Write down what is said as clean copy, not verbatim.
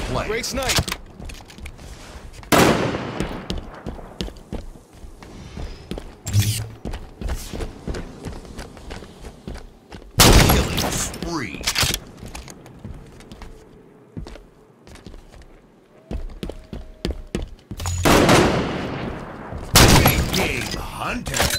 play. Great snipe. Killing spree. Big game hunter.